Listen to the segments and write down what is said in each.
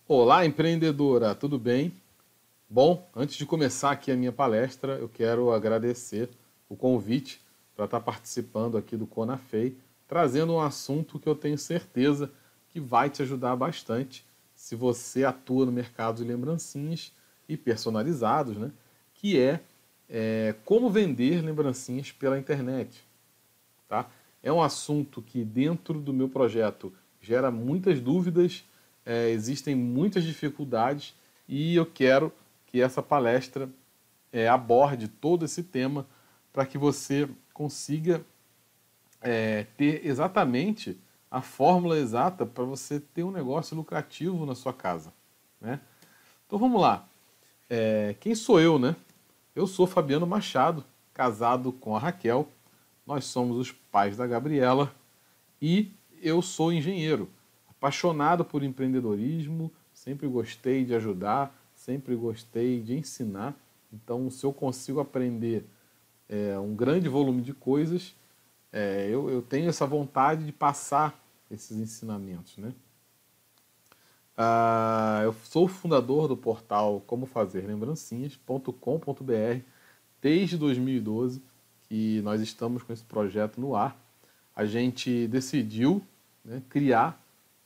Olá, empreendedora, tudo bem? Bom, antes de começar aqui a minha palestra, eu quero agradecer o convite para estar participando aqui do Conafei, trazendo um assunto que eu tenho certeza que vai te ajudar bastante se você atua no mercado de lembrancinhas e personalizados, né? Que é como vender lembrancinhas pela internet, tá? É um assunto que dentro do meu projeto gera muitas dúvidas, existem muitas dificuldades e eu quero que essa palestra aborde todo esse tema para que você consiga ter exatamente a fórmula exata para você ter um negócio lucrativo na sua casa, né? Então vamos lá. Quem sou eu, né? Eu sou Fabiano Machado, casado com a Raquel. Nós somos os pais da Gabriela e eu sou engenheiro, apaixonado por empreendedorismo, sempre gostei de ajudar, sempre gostei de ensinar. Então, se eu consigo aprender um grande volume de coisas, eu tenho essa vontade de passar esses ensinamentos, né? Eu sou o fundador do portal comofazerlembrancinhas.com.br desde 2012 que nós estamos com esse projeto no ar. A gente decidiu, né, criar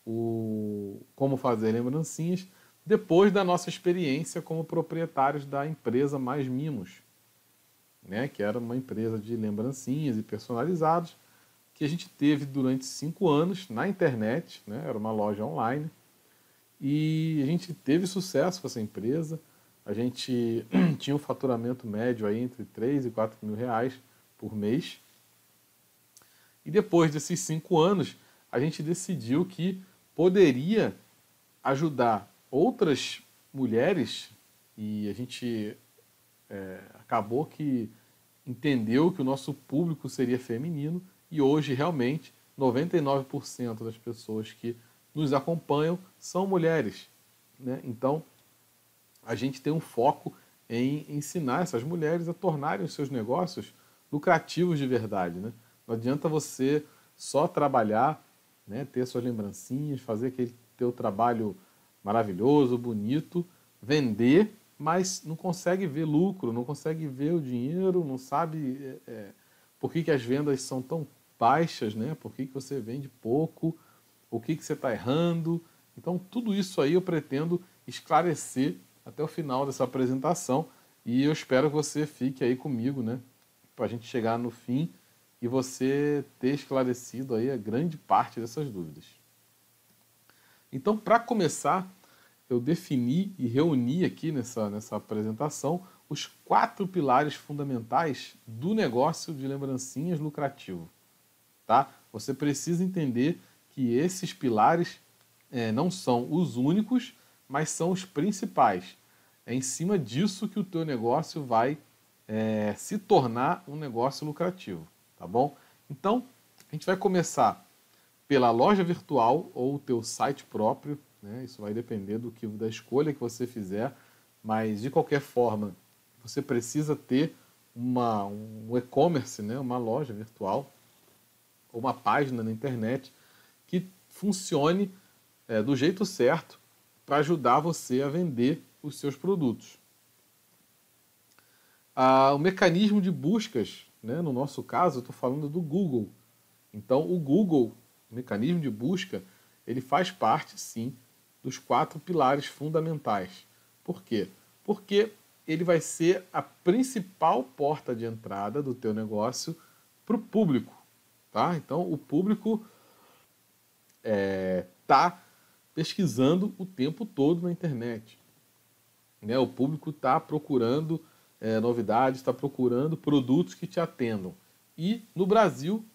o Como Fazer Lembrancinhas depois da nossa experiência como proprietários da empresa Mais Mimos, né, que era uma empresa de lembrancinhas e personalizados que a gente teve durante 5 anos na internet, né, era uma loja online, e a gente teve sucesso com essa empresa. A gente tinha um faturamento médio aí entre 3 e 4 mil reais por mês. E depois desses 5 anos, a gente decidiu que poderia ajudar outras mulheres e a gente acabou que entendeu que o nosso público seria feminino e hoje realmente 99% das pessoas que nos acompanham são mulheres, né? Então a gente tem um foco em ensinar essas mulheres a tornarem os seus negócios lucrativos de verdade, né? Não adianta você só trabalhar, né, ter suas lembrancinhas, fazer aquele teu trabalho maravilhoso, bonito, vender, mas não consegue ver lucro, não consegue ver o dinheiro, não sabe por que as vendas são tão baixas, né? Por que você vende pouco, o que você está errando. Então, tudo isso aí eu pretendo esclarecer até o final dessa apresentação e eu espero que você fique aí comigo, né? Para a gente chegar no fim e você ter esclarecido aí a grande parte dessas dúvidas. Então, para começar, eu defini e reuni aqui nessa apresentação os 4 pilares fundamentais do negócio de lembrancinhas lucrativo, tá? Você precisa entender que esses pilares não são os únicos, mas são os principais. É em cima disso que o teu negócio vai se tornar um negócio lucrativo, tá bom? Então, a gente vai começar pela loja virtual ou o teu site próprio, né? Isso vai depender da escolha que você fizer, mas de qualquer forma, você precisa ter um e-commerce, né? Uma loja virtual ou uma página na internet que funcione do jeito certo para ajudar você a vender os seus produtos. O mecanismo de buscas, né, no nosso caso, eu estou falando do Google. Então, o Google, o mecanismo de busca, ele faz parte, sim, dos 4 pilares fundamentais. Por quê? Porque ele vai ser a principal porta de entrada do teu negócio para o público. Tá? Então, o público está pesquisando o tempo todo na internet, né? O público está procurando novidades, está procurando produtos que te atendam. E no Brasil,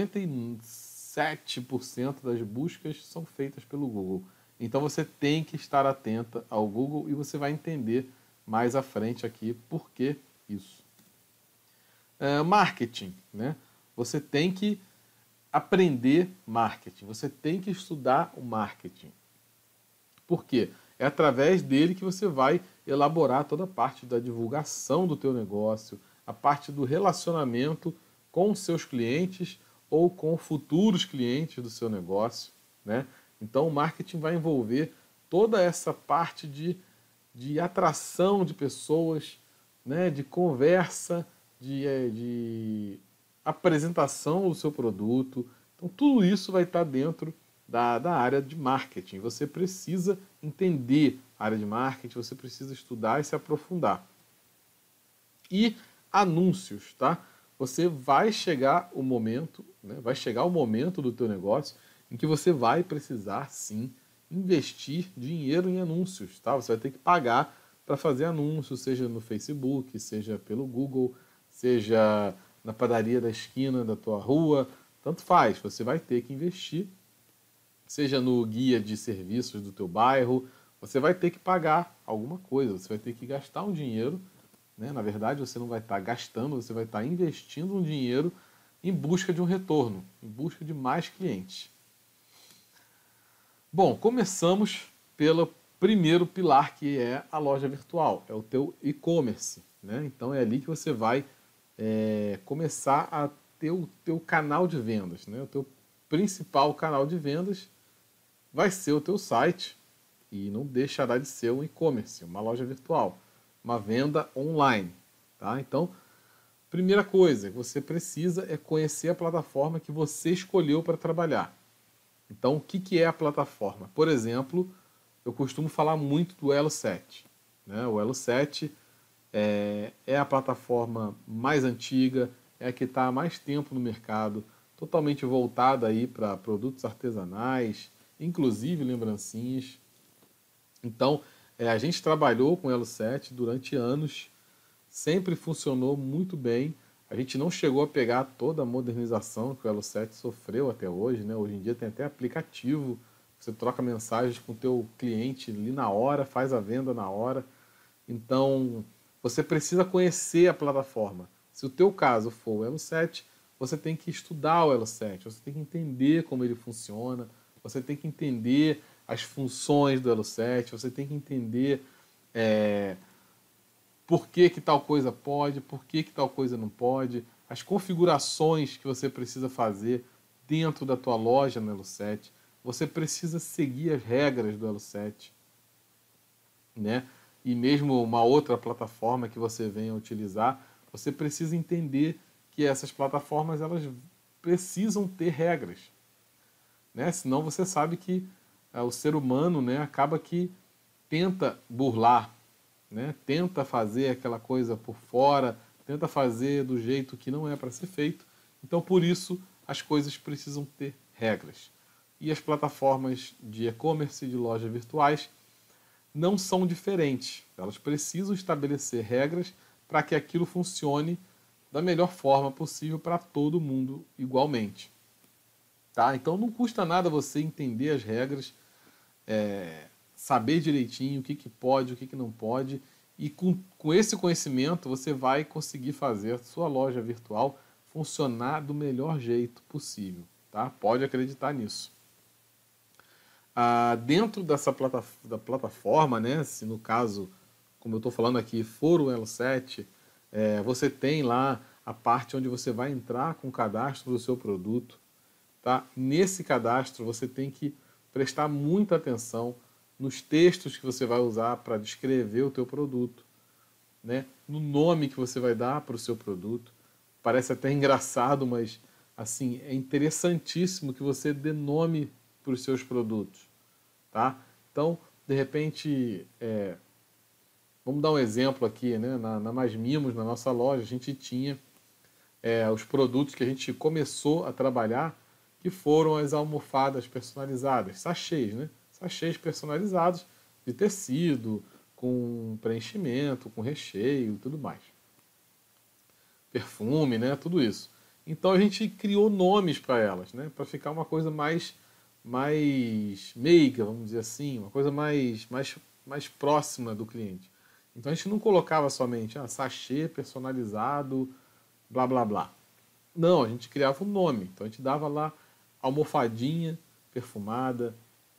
97% das buscas são feitas pelo Google. Então você tem que estar atenta ao Google e você vai entender mais à frente aqui por que isso. Marketing, né? Você tem que aprender marketing, você tem que estudar o marketing. Por quê? É através dele que você vai elaborar toda a parte da divulgação do teu negócio, a parte do relacionamento com os seus clientes ou com futuros clientes do seu negócio, né? Então o marketing vai envolver toda essa parte de atração de pessoas, né, de conversa, de apresentação do seu produto. Então, tudo isso vai estar dentro da área de marketing. Você precisa entender a área de marketing, você precisa estudar e se aprofundar. E anúncios, tá? Você vai chegar o momento, né, vai chegar o momento do teu negócio em que você vai precisar, sim, investir dinheiro em anúncios, tá? Você vai ter que pagar para fazer anúncios, seja no Facebook, seja pelo Google, seja na padaria da esquina da tua rua, tanto faz, você vai ter que investir, seja no guia de serviços do teu bairro, você vai ter que pagar alguma coisa, você vai ter que gastar um dinheiro, né? Na verdade, você não vai estar gastando, você vai estar investindo um dinheiro em busca de um retorno, em busca de mais clientes. Bom, começamos pelo primeiro pilar, que é a loja virtual, é o teu e-commerce, né? Então é ali que você vai começar a ter o teu canal de vendas, né? O teu principal canal de vendas vai ser o teu site e não deixará de ser um e-commerce, uma loja virtual, uma venda online, tá? Então, primeira coisa que você precisa é conhecer a plataforma que você escolheu para trabalhar. Então, o que é a plataforma? Por exemplo, eu costumo falar muito do Elo 7, né? O Elo 7 é a plataforma mais antiga, é a que está há mais tempo no mercado, totalmente voltada aí para produtos artesanais, inclusive lembrancinhas. Então, a gente trabalhou com o Elo 7 durante anos, sempre funcionou muito bem. A gente não chegou a pegar toda a modernização que o Elo 7 sofreu até hoje, né? Hoje em dia tem até aplicativo, você troca mensagens com o teu cliente ali na hora, faz a venda na hora. Então, você precisa conhecer a plataforma. Se o teu caso for o Elo 7, você tem que estudar o Elo 7, você tem que entender como ele funciona, você tem que entender as funções do Elo 7, você tem que entender por que tal coisa pode, por que tal coisa não pode, as configurações que você precisa fazer dentro da tua loja no Elo 7. Você precisa seguir as regras do Elo 7, né? E mesmo uma outra plataforma que você venha utilizar, você precisa entender que essas plataformas elas precisam ter regras, né? Senão você sabe que o ser humano, né, acaba que tenta burlar, né? Tenta fazer aquela coisa por fora, tenta fazer do jeito que não é para ser feito. Então, por isso, as coisas precisam ter regras. E as plataformas de e-commerce, de lojas virtuais, não são diferentes. Elas precisam estabelecer regras para que aquilo funcione da melhor forma possível para todo mundo igualmente. Tá? Então não custa nada você entender as regras, saber direitinho o que pode, o que não pode, e com esse conhecimento você vai conseguir fazer a sua loja virtual funcionar do melhor jeito possível. Tá? Pode acreditar nisso. Dentro da plataforma, né, se no caso, como eu estou falando aqui, for o Elo 7, você tem lá a parte onde você vai entrar com o cadastro do seu produto. Tá? Nesse cadastro você tem que prestar muita atenção nos textos que você vai usar para descrever o teu produto, né? No nome que você vai dar para o seu produto. Parece até engraçado, mas assim, é interessantíssimo que você dê nome para os seus produtos. Tá? Então, de repente, vamos dar um exemplo aqui, né? Na Mais Mimos, na nossa loja, a gente tinha os produtos que a gente começou a trabalhar, que foram as almofadas personalizadas, sachês, né? Sachês personalizados de tecido, com preenchimento, com recheio e tudo mais. Perfume, né? Tudo isso. Então a gente criou nomes para elas, né? Para ficar uma coisa mais meiga, vamos dizer assim, uma coisa mais próxima do cliente. Então a gente não colocava somente sachê personalizado, blá blá blá. Não, a gente criava um nome. Então a gente dava lá almofadinha perfumada,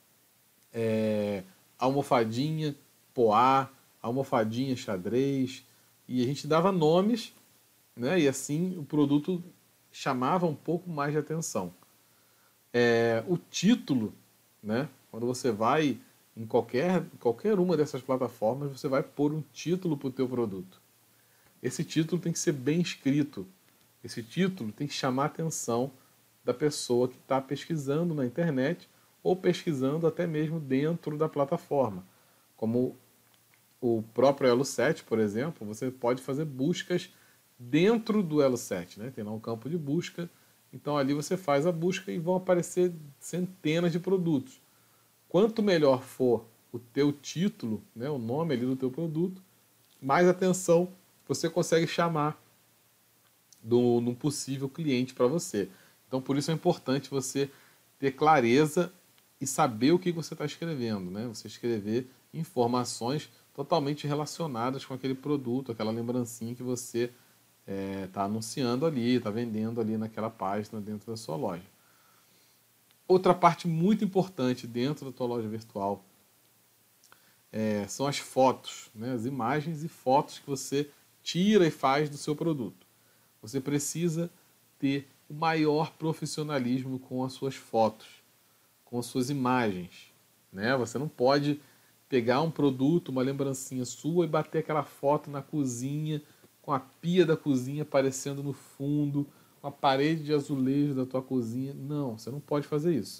almofadinha poá, almofadinha xadrez, e a gente dava nomes, né? E assim o produto chamava um pouco mais de atenção. O título, né? Quando você vai em qualquer uma dessas plataformas, você vai pôr um título para o teu produto. Esse título tem que ser bem escrito. Esse título tem que chamar a atenção da pessoa que está pesquisando na internet ou pesquisando até mesmo dentro da plataforma. Como o próprio Elo 7, por exemplo, você pode fazer buscas dentro do Elo 7, né? Tem lá um campo de busca, então ali você faz a busca e vão aparecer centenas de produtos. Quanto melhor for o teu título, né, o nome ali do teu produto, mais atenção você consegue chamar num possível cliente para você. Então, por isso é importante você ter clareza e saber o que você está escrevendo, né? Você escrever informações totalmente relacionadas com aquele produto, aquela lembrancinha que você está anunciando ali, está vendendo ali naquela página dentro da sua loja. Outra parte muito importante dentro da tua loja virtual são as fotos, né? As imagens e fotos que você tira e faz do seu produto. Você precisa ter o maior profissionalismo com as suas fotos, com as suas imagens, né? Você não pode pegar um produto, uma lembrancinha sua e bater aquela foto na cozinha, com a pia da cozinha aparecendo no fundo, com a parede de azulejo da tua cozinha. Não, você não pode fazer isso.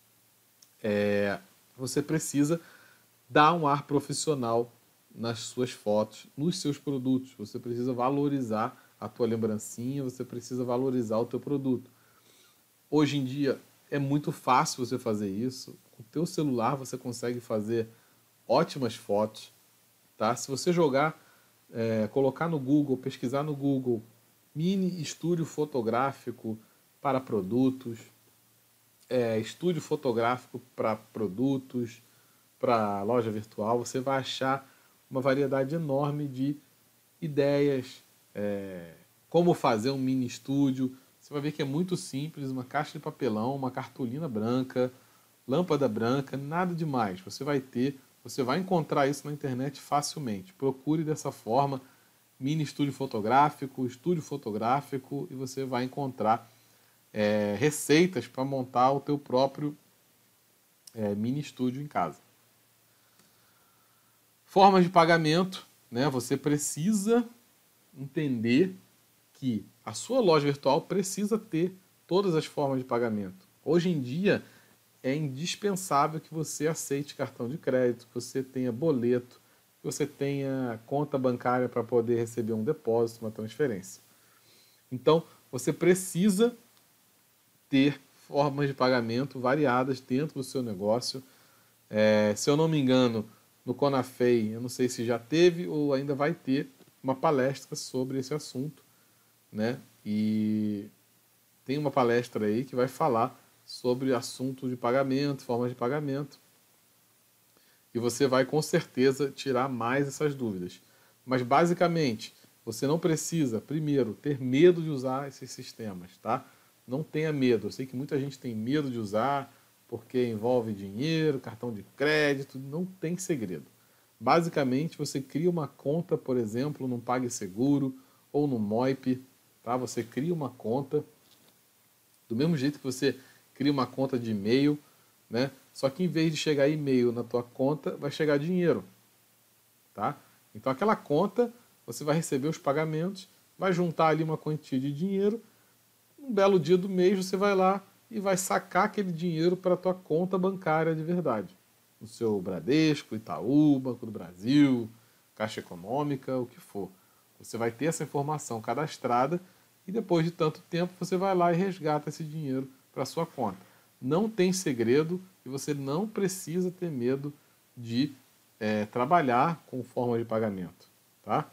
Você precisa dar um ar profissional nas suas fotos, nos seus produtos. Você precisa valorizar a tua lembrancinha, você precisa valorizar o teu produto. Hoje em dia é muito fácil você fazer isso. Com o teu celular você consegue fazer ótimas fotos, tá? Se você colocar no Google, pesquisar no Google, mini estúdio fotográfico para produtos, estúdio fotográfico para produtos, para loja virtual, você vai achar uma variedade enorme de ideias, como fazer um mini estúdio. Você vai ver que é muito simples, uma caixa de papelão, uma cartolina branca, lâmpada branca, nada demais. Você vai encontrar isso na internet facilmente. Procure dessa forma, mini estúdio fotográfico, e você vai encontrar receitas para montar o teu próprio mini estúdio em casa. Formas de pagamento, né? Você precisa entender que a sua loja virtual precisa ter todas as formas de pagamento. Hoje em dia é indispensável que você aceite cartão de crédito, que você tenha boleto, que você tenha conta bancária para poder receber um depósito, uma transferência. Então, você precisa ter formas de pagamento variadas dentro do seu negócio. Se eu não me engano, no Conafei, eu não sei se já teve ou ainda vai ter uma palestra sobre esse assunto, né? E tem uma palestra aí que vai falar sobre assuntos de pagamento, formas de pagamento, e você vai com certeza tirar mais essas dúvidas. Mas basicamente, você não precisa, primeiro, ter medo de usar esses sistemas, tá? Não tenha medo. Eu sei que muita gente tem medo de usar porque envolve dinheiro, cartão de crédito, não tem segredo. Basicamente, você cria uma conta, por exemplo, no PagSeguro ou no Moip, tá? Você cria uma conta do mesmo jeito que você cria uma conta de e-mail, né? Só que em vez de chegar e-mail na tua conta, vai chegar dinheiro, tá? Então aquela conta, você vai receber os pagamentos, vai juntar ali uma quantia de dinheiro, um belo dia do mês você vai lá e vai sacar aquele dinheiro para a tua conta bancária de verdade. No seu Bradesco, Itaú, Banco do Brasil, Caixa Econômica, o que for. Você vai ter essa informação cadastrada e depois de tanto tempo você vai lá e resgata esse dinheiro para a sua conta. Não tem segredo e você não precisa ter medo de trabalhar com forma de pagamento, tá?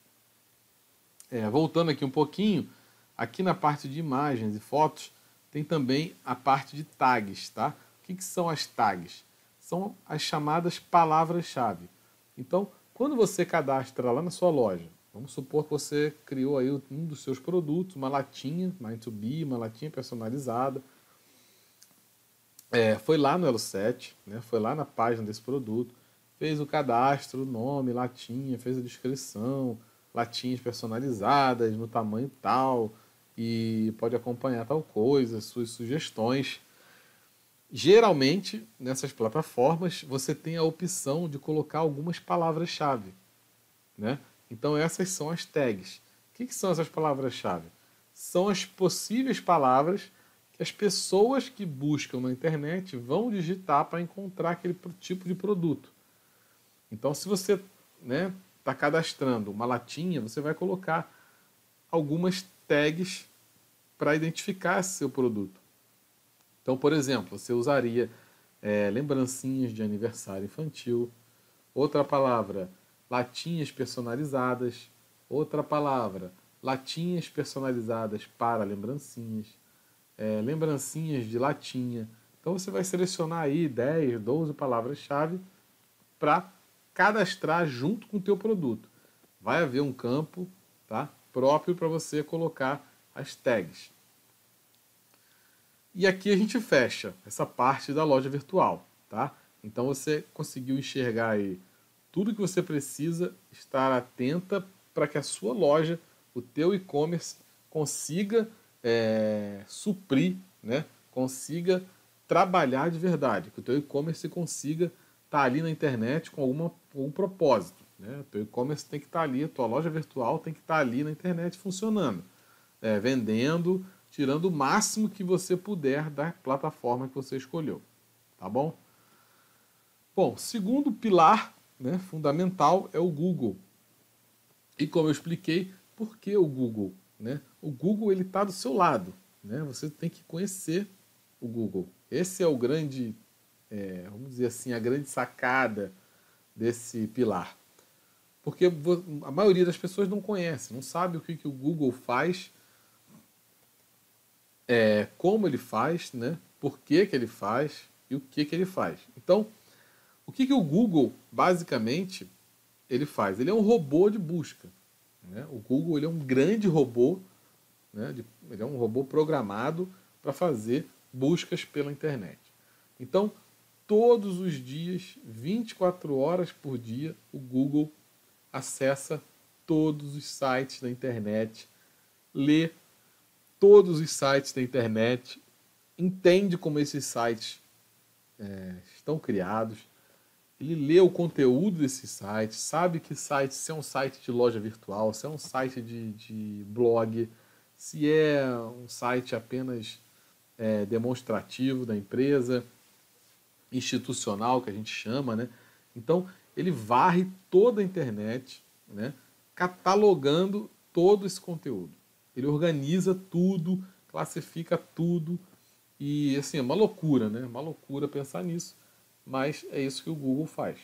Voltando aqui um pouquinho, aqui na parte de imagens e fotos tem também a parte de tags, tá? O que são as tags? São as chamadas palavras-chave. Então, quando você cadastra lá na sua loja, vamos supor que você criou aí um dos seus produtos, uma latinha, Mind2Be, uma latinha personalizada, foi lá no Elo7, né? Foi lá na página desse produto, fez o cadastro, nome, latinha, fez a descrição, latinhas personalizadas no tamanho tal, e pode acompanhar tal coisa, suas sugestões. Geralmente, nessas plataformas, você tem a opção de colocar algumas palavras-chave, né? Então, essas são as tags. O que são essas palavras-chave? São as possíveis palavras que as pessoas que buscam na internet vão digitar para encontrar aquele tipo de produto. Então, se você, né, está cadastrando uma latinha, você vai colocar algumas tags para identificar esse seu produto. Então, por exemplo, você usaria lembrancinhas de aniversário infantil. Outra palavra, latinhas personalizadas. Outra palavra, latinhas personalizadas para lembrancinhas. Lembrancinhas de latinha. Então você vai selecionar aí 10, 12 palavras-chave para cadastrar junto com o teu produto. Vai haver um campo, tá, próprio para você colocar as tags. E aqui a gente fecha essa parte da loja virtual, tá? Então você conseguiu enxergar aí tudo que você precisa estar atenta para que a sua loja, o teu e-commerce, consiga suprir, né? Consiga trabalhar de verdade, que o teu e-commerce consiga estar ali na internet com algum propósito, né? O teu e-commerce tem que estar ali, a tua loja virtual tem que estar ali na internet funcionando, vendendo, tirando o máximo que você puder da plataforma que você escolheu, tá bom? Bom, segundo pilar, né, fundamental é o Google. E como eu expliquei, por que o Google? Né? O Google ele está do seu lado, né? Você tem que conhecer o Google. Esse é o grande, vamos dizer assim, a grande sacada desse pilar. Porque a maioria das pessoas não conhece, não sabe o que o Google faz, como ele faz, né? Por que ele faz e o que ele faz. Então, o que o Google, basicamente, ele faz? Ele é um robô de busca. Né? O Google ele é um grande robô, né? Ele é um robô programado para fazer buscas pela internet. Então, todos os dias, 24 horas por dia, o Google acessa todos os sites da internet, lê todos os sites da internet, entende como esses sites estão criados, ele lê o conteúdo desses sites, sabe que site, se é um site de loja virtual, se é um site de blog, se é um site apenas demonstrativo da empresa, institucional, que a gente chama, né? Então, ele varre toda a internet, né? Catalogando todo esse conteúdo. Ele organiza tudo, classifica tudo, e assim, é uma loucura, né? Uma loucura pensar nisso, mas é isso que o Google faz.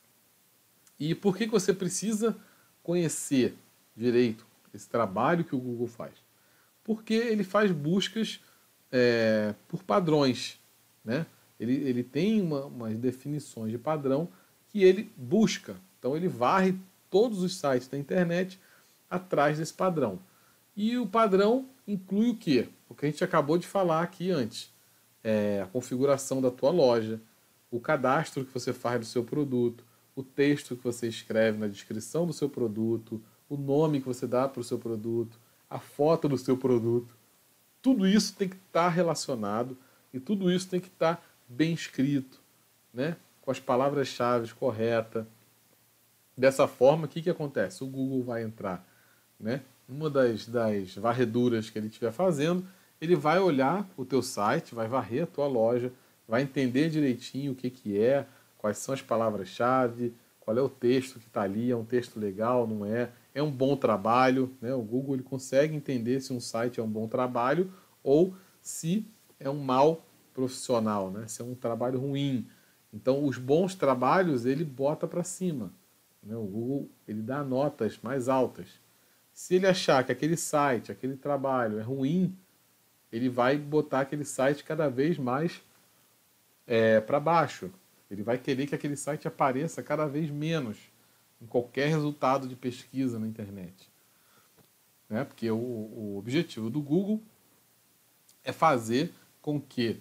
E por que você precisa conhecer direito esse trabalho que o Google faz? Porque ele faz buscas por padrões, né? Ele tem umas definições de padrão que ele busca. Então ele varre todos os sites da internet atrás desse padrão. E o padrão inclui o quê? O que a gente acabou de falar aqui antes. A configuração da tua loja, o cadastro que você faz do seu produto, o texto que você escreve na descrição do seu produto, o nome que você dá para o seu produto, a foto do seu produto. Tudo isso tem que estar relacionado e tudo isso tem que estar bem escrito, né? Com as palavras-chave corretas. Dessa forma, o que acontece? O Google vai entrar, né? Uma das varreduras que ele estiver fazendo, ele vai olhar o teu site, vai varrer a tua loja, vai entender direitinho o que é, quais são as palavras-chave, qual é o texto que está ali, é um texto legal, não é? É um bom trabalho, né? O Google ele consegue entender se um site é um bom trabalho ou se é um mau profissional, né? Se é um trabalho ruim. Então, os bons trabalhos ele bota para cima, né? O Google ele dá notas mais altas. Se ele achar que aquele site, aquele trabalho é ruim, ele vai botar aquele site cada vez mais para baixo. Ele vai querer que aquele site apareça cada vez menos em qualquer resultado de pesquisa na internet. Né? Porque o objetivo do Google é fazer com que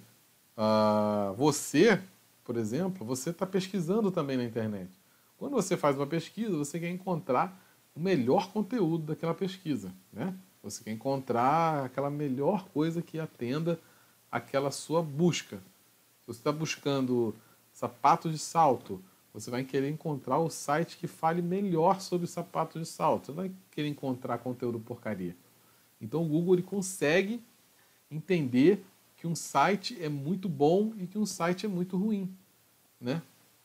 você, por exemplo, você está pesquisando também na internet. Quando você faz uma pesquisa, você quer encontrar o melhor conteúdo daquela pesquisa. Né? Você quer encontrar aquela melhor coisa que atenda aquela sua busca. Se você está buscando sapatos de salto, você vai querer encontrar o site que fale melhor sobre sapatos de salto. Você não vai querer encontrar conteúdo porcaria. Então o Google ele consegue entender que um site é muito bom e que um site é muito ruim, né?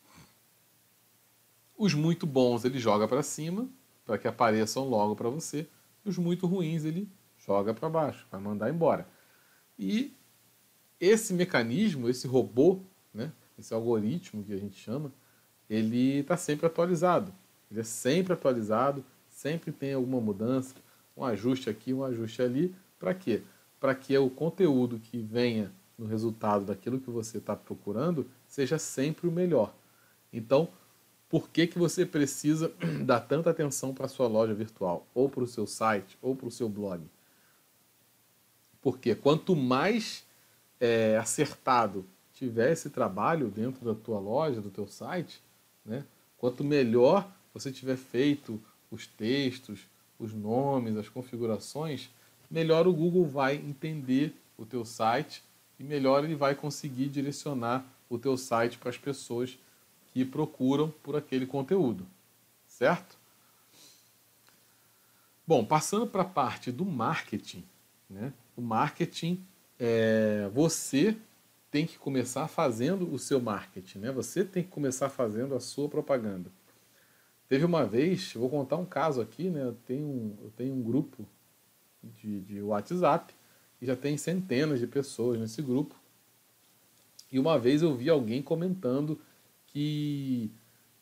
Os muito bons ele joga para cima, para que apareçam logo para você. E os muito ruins ele joga para baixo, vai mandar embora. E esse mecanismo, esse robô, né, esse algoritmo que a gente chama, ele está sempre atualizado. Ele é sempre atualizado, sempre tem alguma mudança, um ajuste aqui, um ajuste ali. Para quê? Para que o conteúdo que venha no resultado daquilo que você está procurando seja sempre o melhor. Então, por que você precisa dar tanta atenção para a sua loja virtual, ou para o seu site, ou para o seu blog? Porque quanto mais acertado tiver esse trabalho dentro da tua loja, do teu site, né, quanto melhor você tiver feito os textos, os nomes, as configurações, melhor o Google vai entender o teu site e melhor ele vai conseguir direcionar o teu site para as pessoas que procuram por aquele conteúdo, certo? Bom, passando para a parte do marketing, né? O marketing, você tem que começar fazendo o seu marketing, né? Você tem que começar fazendo a sua propaganda. Teve uma vez, eu vou contar um caso aqui, né? Eu tenho um grupo de WhatsApp e já tem centenas de pessoas nesse grupo. E uma vez eu vi alguém comentando que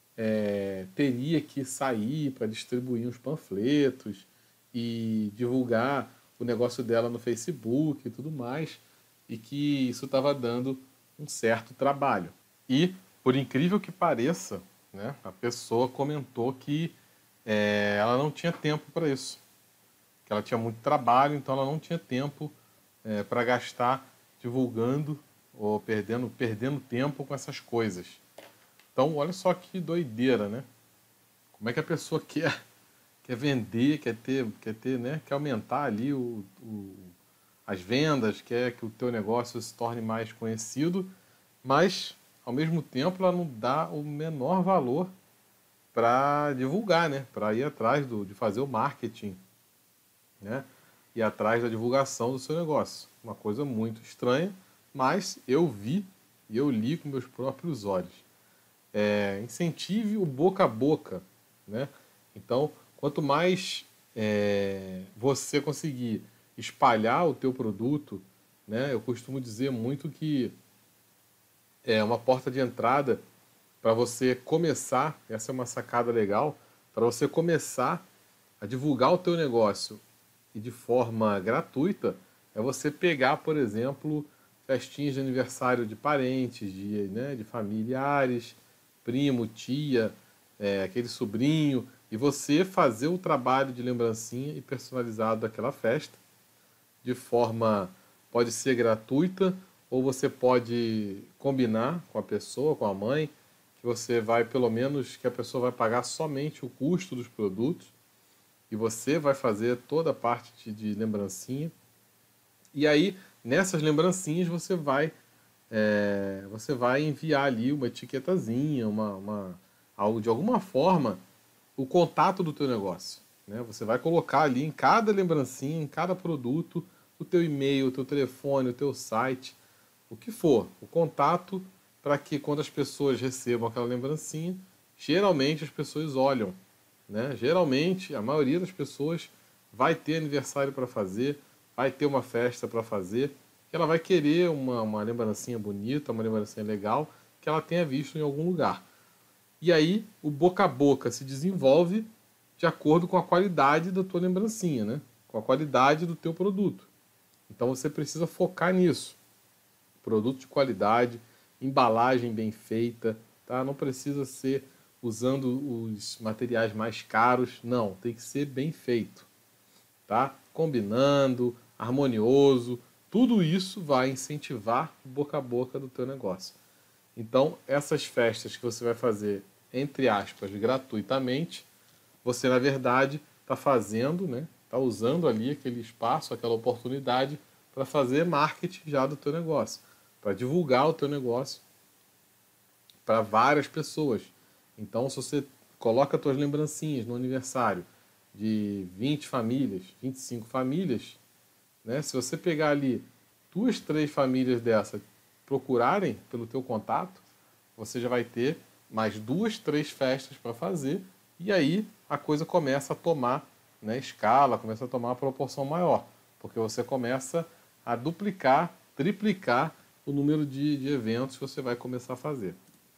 teria que sair para distribuir uns panfletos e divulgar o negócio dela no Facebook e tudo mais, e que isso estava dando um certo trabalho. E, por incrível que pareça, né, a pessoa comentou que ela não tinha tempo para isso, que ela tinha muito trabalho, então ela não tinha tempo para gastar divulgando ou perdendo tempo com essas coisas. Então, olha só que doideira, né? Como é que a pessoa quer vender, quer ter, né? Quer aumentar ali as vendas, quer que o teu negócio se torne mais conhecido, mas, ao mesmo tempo, ela não dá o menor valor para divulgar, né? Para ir atrás de fazer o marketing, né? Ir atrás da divulgação do seu negócio. Uma coisa muito estranha, mas eu vi e eu li com meus próprios olhos. Incentive o boca a boca, né? Então, quanto mais você conseguir espalhar o teu produto, né? Eu costumo dizer muito que é uma porta de entrada para você começar, essa é uma sacada legal, para você começar a divulgar o teu negócio e de forma gratuita, é você pegar, por exemplo, festinhas de aniversário de parentes, de familiares, primo, tia, aquele sobrinho, e você fazer o trabalho de lembrancinha e personalizado daquela festa, de forma, pode ser gratuita, ou você pode combinar com a pessoa, com a mãe, que você vai, pelo menos, que a pessoa vai pagar somente o custo dos produtos, e você vai fazer toda a parte de lembrancinha. E aí, nessas lembrancinhas, você vai enviar ali uma etiquetazinha, algo de alguma forma, o contato do teu negócio, né? Você vai colocar ali em cada lembrancinha, em cada produto, o teu e-mail, o teu telefone, o teu site, o que for, o contato, para que quando as pessoas recebam aquela lembrancinha, geralmente as pessoas olham, né? Geralmente, a maioria das pessoas vai ter aniversário para fazer, vai ter uma festa para fazer, que ela vai querer uma lembrancinha bonita, uma lembrancinha legal, que ela tenha visto em algum lugar. E aí, o boca a boca se desenvolve de acordo com a qualidade da tua lembrancinha, né? Com a qualidade do teu produto. Então, você precisa focar nisso. Produto de qualidade, embalagem bem feita, tá? Não precisa ser usando os materiais mais caros, não, tem que ser bem feito, tá? Combinando, harmonioso, tudo isso vai incentivar o boca a boca do teu negócio. Então, essas festas que você vai fazer, entre aspas, gratuitamente, você, na verdade, está fazendo, né? Está usando ali aquele espaço, aquela oportunidade para fazer marketing já do teu negócio. para divulgar o teu negócio para várias pessoas. Então, se você coloca suas lembrancinhas no aniversário de 20 famílias, 25 famílias, né? Se você pegar ali 2, 3 famílias dessa procurarem pelo teu contato, você já vai ter mais 2, 3 festas para fazer e aí a coisa começa a tomar, né, escala, começa a tomar uma proporção maior, porque você começa a duplicar, triplicar o número de eventos que você vai começar a fazer.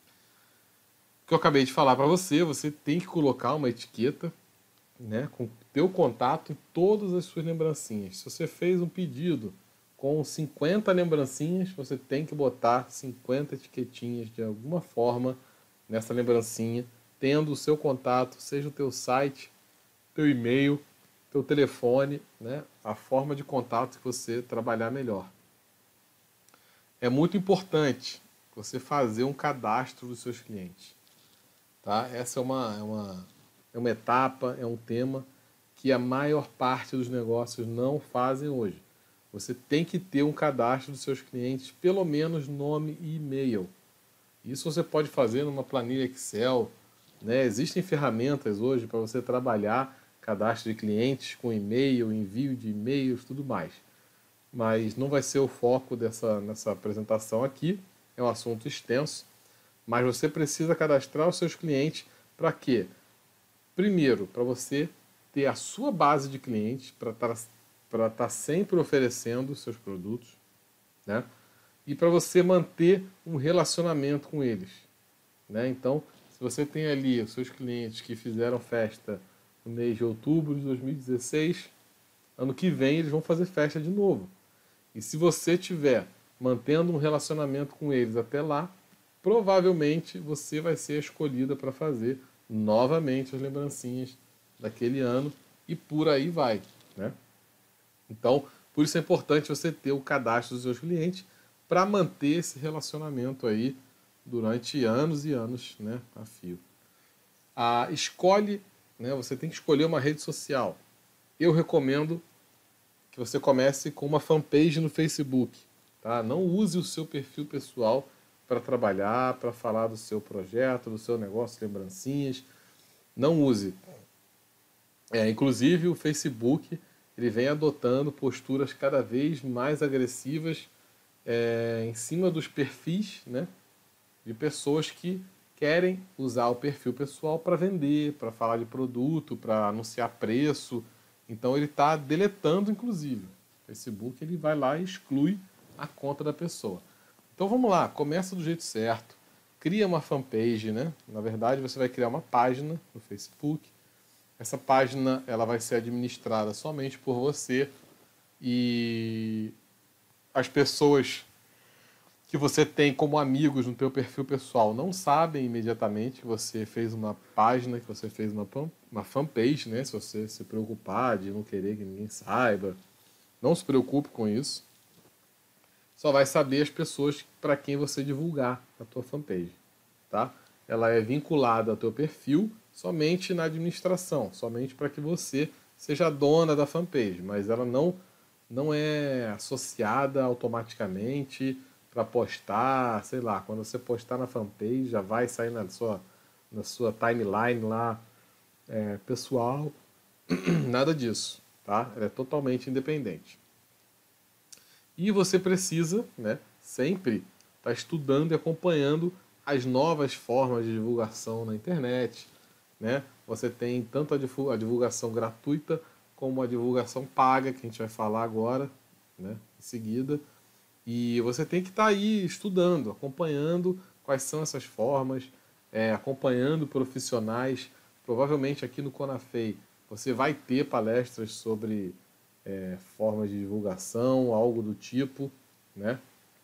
O que eu acabei de falar para você, você tem que colocar uma etiqueta, né, com teu contato em todas as suas lembrancinhas. Se você fez um pedido com 50 lembrancinhas, você tem que botar 50 etiquetinhas de alguma forma nessa lembrancinha, tendo o seu contato, seja o teu site, teu e-mail, teu telefone, né, a forma de contato que você trabalhar melhor. É muito importante você fazer um cadastro dos seus clientes. Tá? Essa é uma etapa, é um tema que a maior parte dos negócios não fazem hoje. Você tem que ter um cadastro dos seus clientes, pelo menos nome e e-mail. Isso você pode fazer numa planilha Excel, né? Existem ferramentas hoje para você trabalhar cadastro de clientes com e-mail, envio de e-mails, tudo mais. Mas não vai ser o foco nessa apresentação aqui, é um assunto extenso, mas você precisa cadastrar os seus clientes para quê? Primeiro, para você ter a sua base de clientes, para estar sempre oferecendo seus produtos, né? E para você manter um relacionamento com eles, né? Então, se você tem ali os seus clientes que fizeram festa no mês de outubro de 2016, ano que vem eles vão fazer festa de novo. E se você tiver mantendo um relacionamento com eles até lá, provavelmente você vai ser escolhida para fazer novamente as lembrancinhas daquele ano e por aí vai, né? Então, por isso é importante você ter o cadastro dos seus clientes para manter esse relacionamento aí durante anos e anos, né, a fio. Escolhe, né, você tem que escolher uma rede social. Eu recomendo que você comece com uma fanpage no Facebook, tá? Não use o seu perfil pessoal para trabalhar, para falar do seu projeto, do seu negócio, lembrancinhas. Não use. Inclusive o Facebook ele vem adotando posturas cada vez mais agressivas em cima dos perfis, né, de pessoas que querem usar o perfil pessoal para vender, para falar de produto, para anunciar preço. Então ele está deletando, inclusive. O Facebook ele vai lá e exclui a conta da pessoa. Então vamos lá, começa do jeito certo, cria uma fanpage, né? Na verdade você vai criar uma página no Facebook. Essa página ela vai ser administrada somente por você e as pessoas que você tem como amigos no teu perfil pessoal não sabem imediatamente que você fez uma página, que você fez uma fanpage, né? Se você se preocupar de não querer que ninguém saiba, não se preocupe com isso. Só vai saber as pessoas para quem você divulgar a tua fanpage, tá? Ela é vinculada ao teu perfil somente na administração, somente para que você seja a dona da fanpage, mas ela não é associada automaticamente para postar, sei lá, quando você postar na fanpage já vai sair na sua timeline lá pessoal, nada disso, tá? Ela é totalmente independente. E você precisa, né, sempre estar estudando e acompanhando as novas formas de divulgação na internet, né? Você tem tanto a divulgação gratuita como a divulgação paga, que a gente vai falar agora, né, em seguida. E você tem que estar aí estudando, acompanhando quais são essas formas, acompanhando profissionais. Provavelmente aqui no Conafei você vai ter palestras sobre formas de divulgação, algo do tipo, né?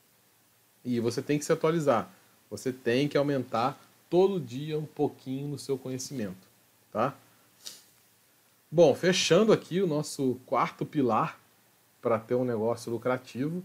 E você tem que se atualizar. Você tem que aumentar todo dia um pouquinho no seu conhecimento, tá? Bom, fechando aqui o nosso quarto pilar para ter um negócio lucrativo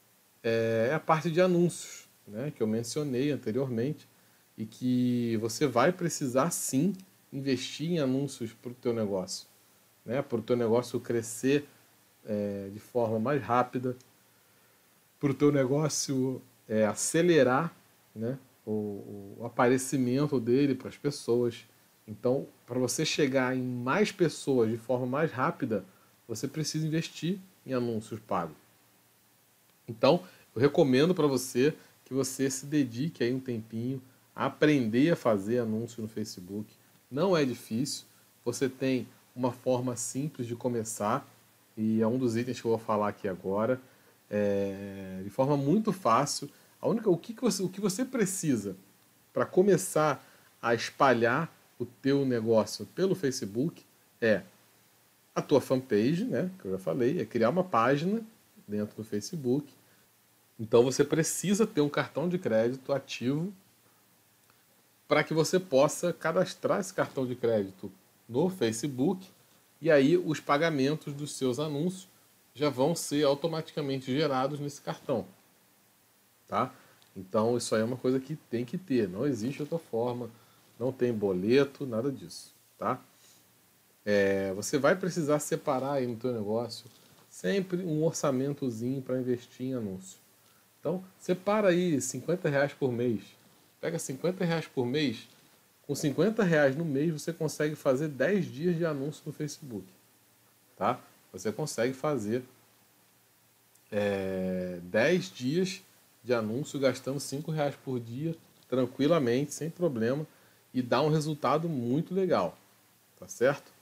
é a parte de anúncios, né? Que eu mencionei anteriormente e que você vai precisar sim investir em anúncios para o teu negócio, né? Para o teu negócio crescer de forma mais rápida, para o teu negócio acelerar, né, o aparecimento dele para as pessoas. Então, para você chegar em mais pessoas de forma mais rápida, você precisa investir em anúncios pagos. Então, eu recomendo para você que você se dedique aí um tempinho a aprender a fazer anúncio no Facebook. Não é difícil, você tem uma forma simples de começar, e é um dos itens que eu vou falar aqui agora. De forma muito fácil. O que você precisa para começar a espalhar o teu negócio pelo Facebook é a tua fanpage, né, que eu já falei, é criar uma página dentro do Facebook. Então você precisa ter um cartão de crédito ativo para que você possa cadastrar esse cartão de crédito no Facebook, e aí os pagamentos dos seus anúncios já vão ser automaticamente gerados nesse cartão, tá? Então isso aí é uma coisa que tem que ter, não existe outra forma, não tem boleto, nada disso, tá? Você vai precisar separar aí no teu negócio sempre um orçamentozinho para investir em anúncio. Então, separa aí R$ 50 por mês. Pega R$ 50 por mês. Com R$ 50 no mês, você consegue fazer 10 dias de anúncio no Facebook. Tá? Você consegue fazer 10 dias de anúncio gastando R$ 5 por dia, tranquilamente, sem problema, e dá um resultado muito legal. Tá certo?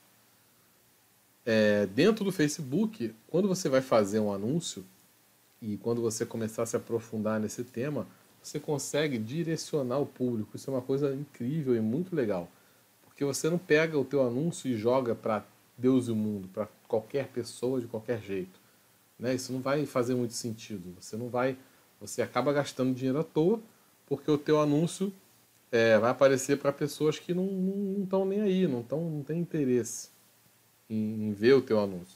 Dentro do Facebook, quando você vai fazer um anúncio, e quando você começar a se aprofundar nesse tema, você consegue direcionar o público. Isso é uma coisa incrível e muito legal. Porque você não pega o teu anúncio e joga para Deus e o mundo, para qualquer pessoa de qualquer jeito. Né? Isso não vai fazer muito sentido. Você acaba gastando dinheiro à toa, porque o teu anúncio vai aparecer para pessoas que não estão nem aí, não têm interesse em ver o teu anúncio.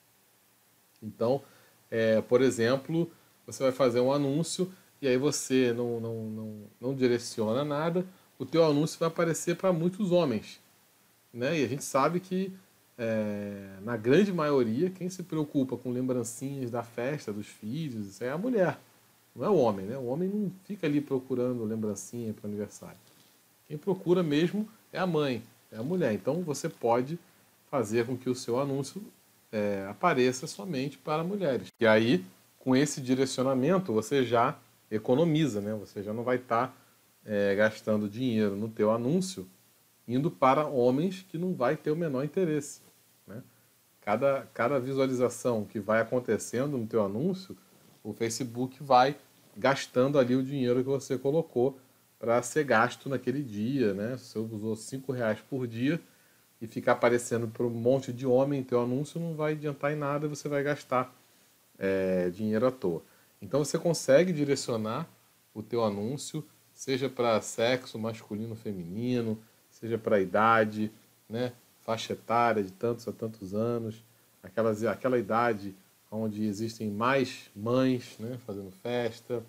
Então, por exemplo, você vai fazer um anúncio e aí você não direciona nada, o teu anúncio vai aparecer para muitos homens. Né? E a gente sabe que, na grande maioria, quem se preocupa com lembrancinhas da festa, dos filhos, isso é a mulher, não é o homem. Né? O homem não fica ali procurando lembrancinha para aniversário. Quem procura mesmo é a mãe, é a mulher. Então você pode fazer com que o seu anúncio apareça somente para mulheres. E aí, com esse direcionamento, você já economiza, né? Você já não vai estar gastando dinheiro no teu anúncio indo para homens que não vai ter o menor interesse. Né? Cada visualização que vai acontecendo no teu anúncio, o Facebook vai gastando ali o dinheiro que você colocou para ser gasto naquele dia. Né? Se você usou R$ 5 por dia, e ficar aparecendo para um monte de homem, teu anúncio não vai adiantar em nada e você vai gastar dinheiro à toa. Então você consegue direcionar o teu anúncio, seja para sexo masculino, feminino, seja para idade, né, faixa etária de tantos a tantos anos, aquela idade onde existem mais mães, né, fazendo festa,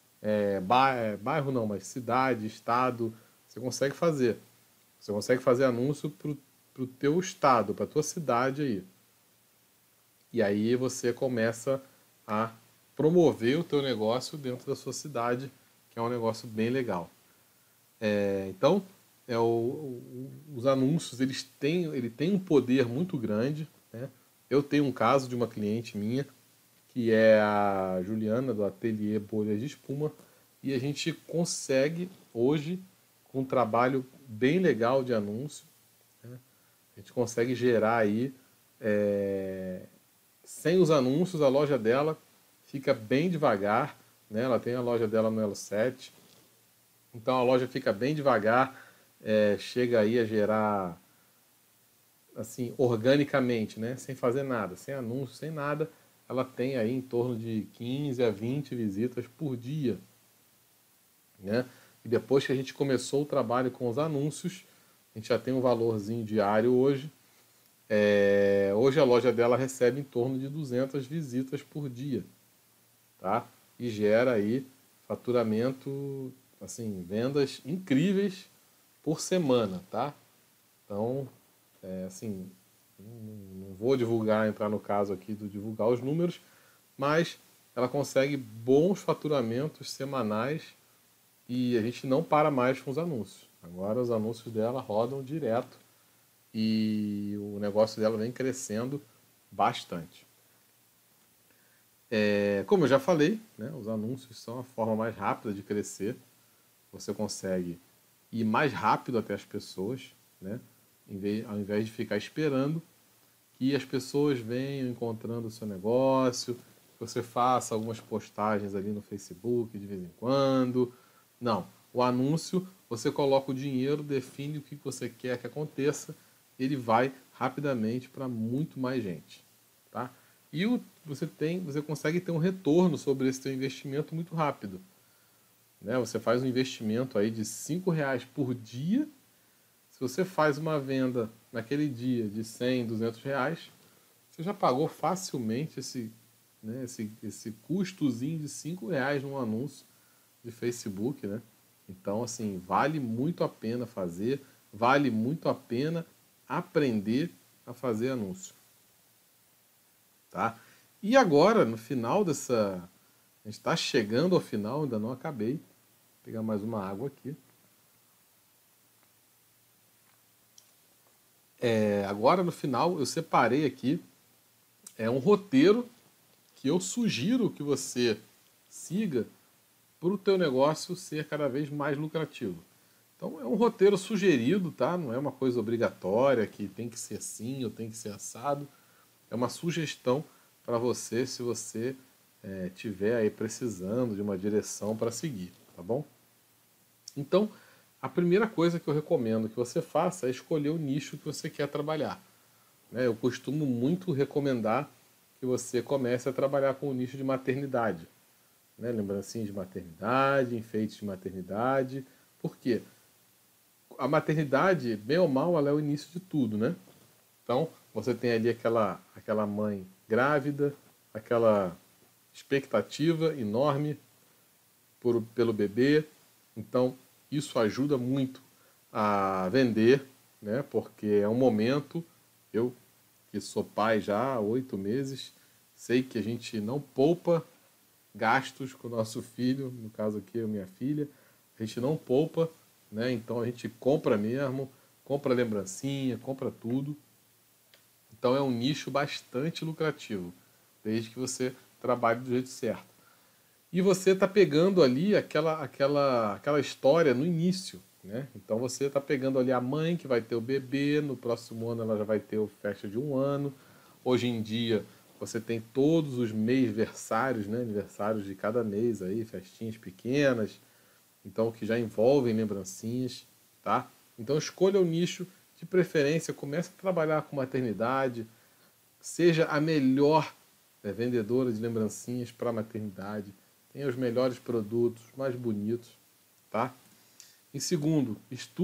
bairro não, mas cidade, estado, você consegue fazer. Você consegue fazer anúncio para o teu estado, para a tua cidade aí. E aí você começa a promover o teu negócio dentro da sua cidade, que é um negócio bem legal. Então, os anúncios ele tem um poder muito grande. Né? Eu tenho um caso de uma cliente minha, que é a Juliana, do Ateliê Bolhas de Espuma, e a gente consegue hoje, com um trabalho bem legal de anúncio, né? A gente consegue gerar aí, sem os anúncios, a loja dela fica bem devagar, né? Ela tem a loja dela no Elo 7, então a loja fica bem devagar, chega aí a gerar assim, organicamente, né? Sem fazer nada, sem anúncio, sem nada, ela tem aí em torno de 15 a 20 visitas por dia. Né? E depois que a gente começou o trabalho com os anúncios, a gente já tem um valorzinho diário hoje. Hoje a loja dela recebe em torno de 200 visitas por dia. Tá? E gera aí faturamento, assim, vendas incríveis por semana. Tá? Então, assim, não vou entrar no caso aqui de divulgar os números, mas ela consegue bons faturamentos semanais e a gente não para mais com os anúncios. Agora os anúncios dela rodam direto e o negócio dela vem crescendo bastante. Como eu já falei, né, os anúncios são a forma mais rápida de crescer. Você consegue ir mais rápido até as pessoas, né, ao invés de ficar esperando que as pessoas venham encontrando o seu negócio, que você faça algumas postagens ali no Facebook de vez em quando. Não, o anúncio, você coloca o dinheiro, define o que você quer que aconteça, ele vai rapidamente para muito mais gente, tá? E você consegue ter um retorno sobre esse seu investimento muito rápido, né? Você faz um investimento aí de R$ 5 por dia. Se você faz uma venda naquele dia de 100, R$ 200, você já pagou facilmente esse custozinho de R$ 5 num anúncio de Facebook, né? Então, assim, vale muito a pena fazer, vale muito a pena aprender a fazer anúncio, tá? E agora, no final dessa... A gente está chegando ao final, ainda não acabei. Vou pegar mais uma água aqui. Agora, no final, eu separei aqui um roteiro que eu sugiro que você siga para o teu negócio ser cada vez mais lucrativo. Então é um roteiro sugerido, tá? Não é uma coisa obrigatória que tem que ser assim ou tem que ser assado. É uma sugestão para você se você tiver aí precisando de uma direção para seguir, tá bom? Então, a primeira coisa que eu recomendo que você faça é escolher o nicho que você quer trabalhar, né? Eu costumo muito recomendar que você comece a trabalhar com o nicho de maternidade, né? Lembrancinhas de maternidade, enfeites de maternidade. Por quê? A maternidade, bem ou mal, ela é o início de tudo, né? Então, você tem ali aquela mãe grávida, aquela expectativa enorme pelo bebê. Então, isso ajuda muito a vender, né? Porque é um momento, eu que sou pai já há 8 meses, sei que a gente não poupa gastos com o nosso filho, no caso aqui é minha filha, a gente não poupa, né? Então a gente compra mesmo, compra lembrancinha, compra tudo. Então é um nicho bastante lucrativo, desde que você trabalhe do jeito certo. E você está pegando ali aquela história no início, né? Então você está pegando ali a mãe que vai ter o bebê, no próximo ano ela já vai ter a festa de 1 ano. Hoje em dia você tem todos os mêsversários, né? Aniversários de cada mês aí, festinhas pequenas, então que já envolvem lembrancinhas, tá? Então escolha o nicho, de preferência, comece a trabalhar com maternidade, seja a melhor vendedora de lembrancinhas para maternidade, tenha os melhores produtos, mais bonitos, tá? Em segundo,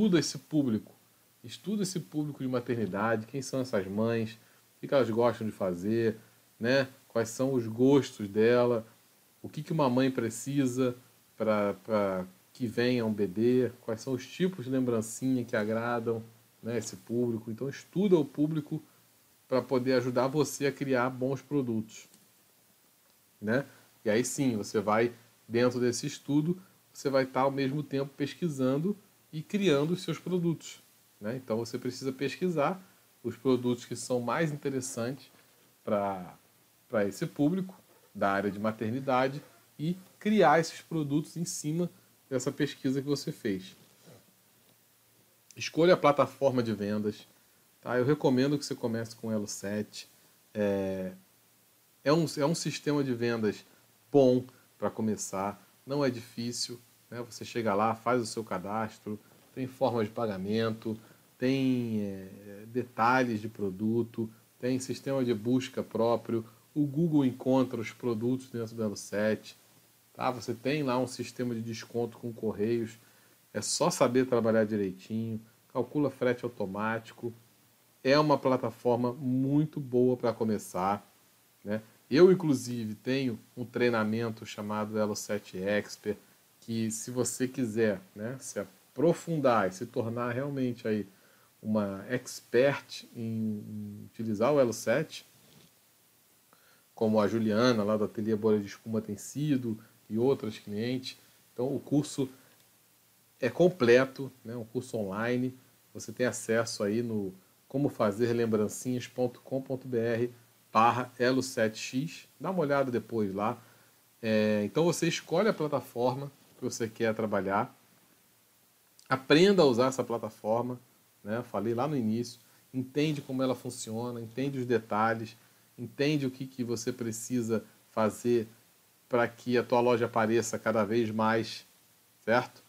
estuda esse público de maternidade, quem são essas mães, o que elas gostam de fazer, né? Quais são os gostos dela, o que uma mãe precisa para que venha um bebê, quais são os tipos de lembrancinha que agradam, né, esse público. Então estuda o público para poder ajudar você a criar bons produtos, né? E aí sim, você vai, dentro desse estudo, você vai estar ao mesmo tempo pesquisando e criando os seus produtos, né? Então você precisa pesquisar os produtos que são mais interessantes para esse público da área de maternidade e criar esses produtos em cima dessa pesquisa que você fez. Escolha a plataforma de vendas, tá? Eu recomendo que você comece com o Elo 7. É um sistema de vendas bom para começar, não é difícil, né? Você chega lá, faz o seu cadastro, tem formas de pagamento, tem detalhes de produto, tem sistema de busca próprio, o Google encontra os produtos dentro do Elo 7, tá? Você tem lá um sistema de desconto com Correios, é só saber trabalhar direitinho, calcula frete automático, é uma plataforma muito boa para começar, né? Eu, inclusive, tenho um treinamento chamado Elo 7 Expert, que se você quiser, né, se aprofundar e se tornar realmente aí uma expert em utilizar o Elo 7, como a Juliana, lá do Ateliê Bolha de Espuma, tem sido, e outras clientes. Então, o curso é completo, né? Um curso online. Você tem acesso aí no comofazerlembrancinhas.com.br/elo7x. Dá uma olhada depois lá. Então você escolhe a plataforma que você quer trabalhar. Aprenda a usar essa plataforma, né? Eu falei lá no início. Entende como ela funciona, entende os detalhes, entende o que você precisa fazer para que a tua loja apareça cada vez mais, certo?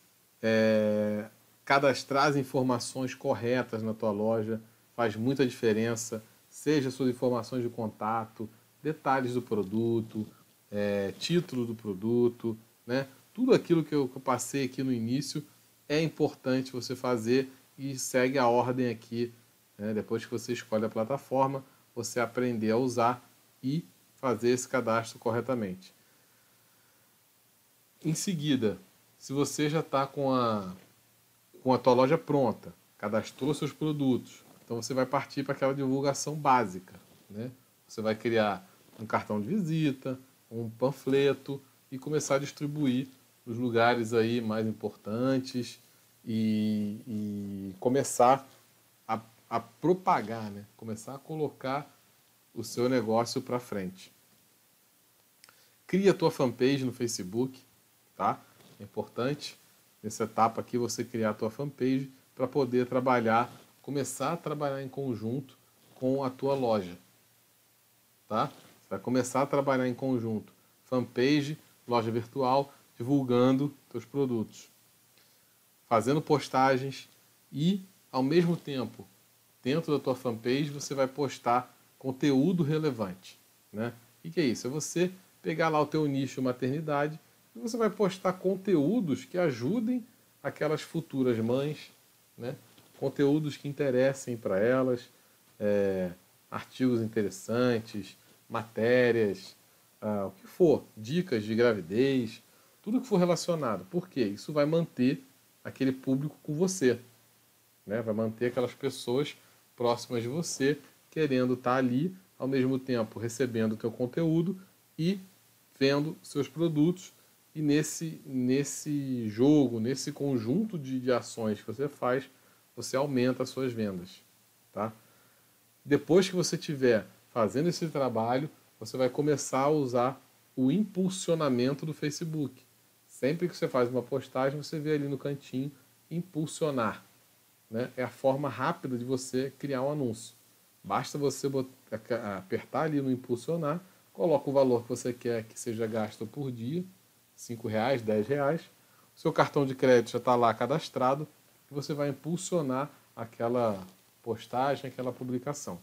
Cadastrar as informações corretas na tua loja faz muita diferença, seja suas informações de contato, detalhes do produto, título do produto, né? Tudo aquilo que eu passei aqui no início é importante você fazer e segue a ordem aqui, né? Depois que você escolhe a plataforma, você aprender a usar e fazer esse cadastro corretamente. Em seguida, se você já está com a tua loja pronta, cadastrou seus produtos, então você vai partir para aquela divulgação básica, né? Você vai criar um cartão de visita, um panfleto e começar a distribuir nos lugares aí mais importantes e começar a propagar, né? Começar a colocar o seu negócio para frente. Cria a tua fanpage no Facebook, tá? É importante nessa etapa aqui você criar a tua fanpage para poder começar a trabalhar em conjunto com a tua loja, tá? Você vai começar a trabalhar em conjunto, fanpage, loja virtual, divulgando teus produtos, fazendo postagens e, ao mesmo tempo, dentro da tua fanpage, você vai postar conteúdo relevante, né? O que é isso? É você pegar lá o teu nicho maternidade e você vai postar conteúdos que ajudem aquelas futuras mães, né? Conteúdos que interessem para elas, artigos interessantes, matérias, o que for, dicas de gravidez, tudo que for relacionado. Por quê? Isso vai manter aquele público com você, né? Vai manter aquelas pessoas próximas de você, querendo estar ali, ao mesmo tempo recebendo o teu conteúdo e vendo seus produtos. E nesse jogo, nesse conjunto de ações que você faz, você aumenta as suas vendas, tá? Depois que você estiver fazendo esse trabalho, você vai começar a usar o impulsionamento do Facebook. Sempre que você faz uma postagem, você vê ali no cantinho impulsionar, né? É a forma rápida de você criar um anúncio. Basta você apertar ali no impulsionar, coloca o valor que você quer que seja gasto por dia, R$5, R$10. O seu cartão de crédito já está lá cadastrado e você vai impulsionar aquela postagem, aquela publicação.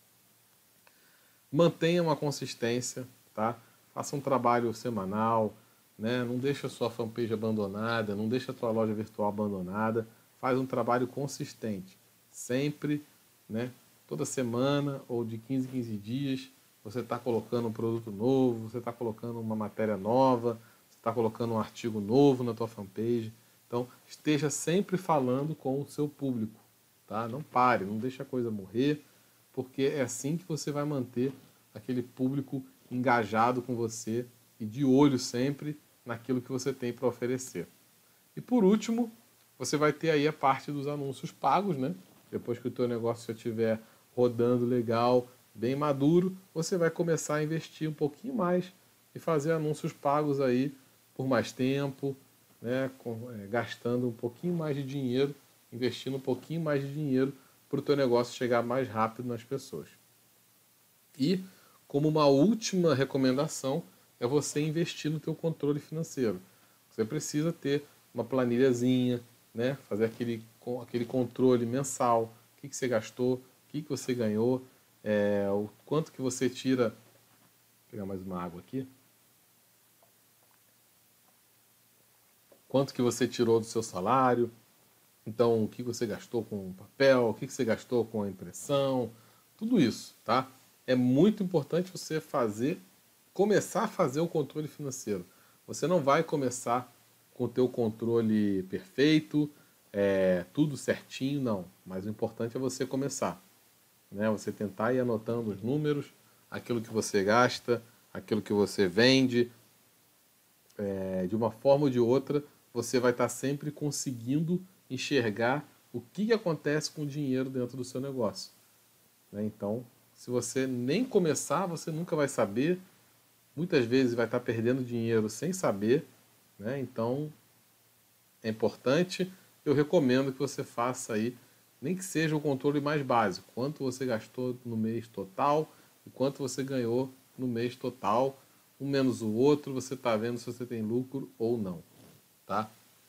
Mantenha uma consistência, tá? Faça um trabalho semanal, né? Não deixa a sua fanpage abandonada, não deixa a tua loja virtual abandonada. Faz um trabalho consistente. Sempre, né? Toda semana ou de 15 em 15 dias, você está colocando um produto novo, você está colocando uma matéria nova, você está colocando um artigo novo na tua fanpage. Então, esteja sempre falando com o seu público, tá? Não pare, não deixe a coisa morrer, porque é assim que você vai manter aquele público engajado com você e de olho sempre naquilo que você tem para oferecer. E por último, você vai ter aí a parte dos anúncios pagos, né? Depois que o teu negócio já estiver rodando legal, bem maduro, você vai começar a investir um pouquinho mais e fazer anúncios pagos aí por mais tempo, né? Gastando um pouquinho mais de dinheiro, investindo um pouquinho mais de dinheiro para o teu negócio chegar mais rápido nas pessoas. E, como uma última recomendação, é você investir no teu controle financeiro. Você precisa ter uma planilhazinha, né? Fazer aquele controle mensal, o que você gastou, o que você ganhou, o quanto que você tira. Vou pegar mais uma água aqui. Quanto que você tirou do seu salário, então o que você gastou com papel, o que você gastou com a impressão, tudo isso, tá? É muito importante você começar a fazer o controle financeiro. Você não vai começar com o teu controle perfeito, tudo certinho, não. Mas o importante é você começar, né? Você tentar ir anotando os números, aquilo que você gasta, aquilo que você vende, de uma forma ou de outra, você vai estar sempre conseguindo enxergar o que acontece com o dinheiro dentro do seu negócio, né? Então, se você nem começar, você nunca vai saber. Muitas vezes vai estar perdendo dinheiro sem saber, né? Então, é importante. Eu recomendo que você faça aí, nem que seja o controle mais básico. Quanto você gastou no mês total e quanto você ganhou no mês total. Um menos o outro, você está vendo se você tem lucro ou não, tá?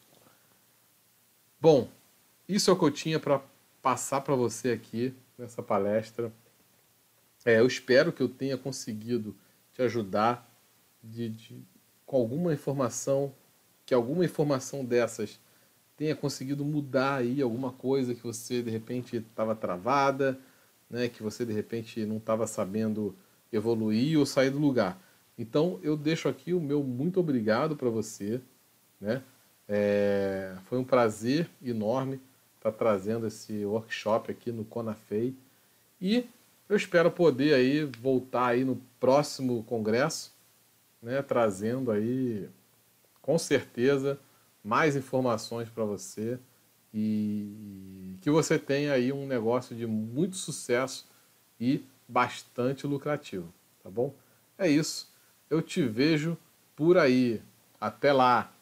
Bom, isso é o que eu tinha para passar para você aqui nessa palestra. Eu espero que eu tenha conseguido te ajudar com alguma informação, que alguma informação dessas tenha conseguido mudar aí alguma coisa que você de repente estava travada, né, que você de repente não estava sabendo evoluir ou sair do lugar. Então eu deixo aqui o meu muito obrigado para você, né? Foi um prazer enorme estar trazendo esse workshop aqui no Conafei e eu espero poder aí voltar aí no próximo congresso, né, trazendo aí com certeza mais informações para você e que você tenha aí um negócio de muito sucesso e bastante lucrativo, tá bom? É isso. Eu te vejo por aí. Até lá.